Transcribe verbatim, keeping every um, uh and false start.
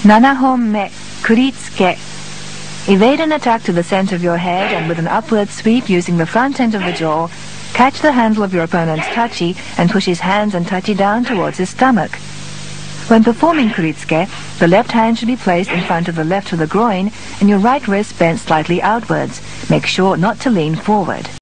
seven本目、くりつけ. Evade an attack to the center of your head and with an upward sweep using the front end of the jaw, catch the handle of your opponent's tachi and push his hands and tachi down towards his stomach. When performing kuritsuke, the left hand should be placed in front of the left of the groin and your right wrist bent slightly outwards. Make sure not to lean forward.